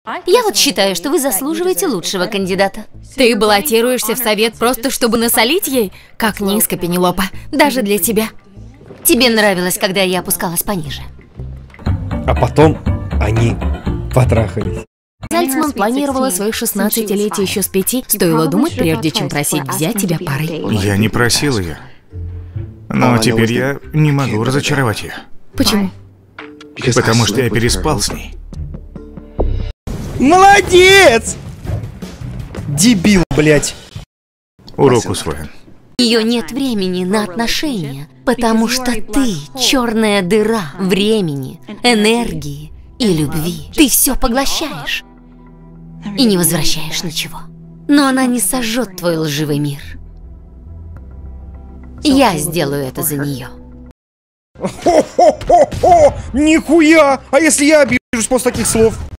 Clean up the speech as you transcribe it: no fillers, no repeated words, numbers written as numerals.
Я вот считаю, что вы заслуживаете лучшего кандидата. Ты баллотируешься в совет просто, чтобы насолить ей? Как низко, Пенелопа, даже для тебя. Тебе нравилось, когда я опускалась пониже. А потом они потрахались. Зальцман планировала свое 16-летие еще с 5. Стоило думать, прежде чем просить взять тебя парой. Я не просил ее. Но теперь я не могу разочаровать ее. Почему? Потому что я переспал с ней. Молодец! Дебил, блядь. Урок усвоен. Ее нет времени на отношения, потому что ты черная дыра времени, энергии и любви. Ты все поглощаешь и не возвращаешь ничего. Но она не сожжет твой лживый мир. Я сделаю это за нее. Хо-хо-хо-хо! Нихуя! А если я обижусь после таких слов?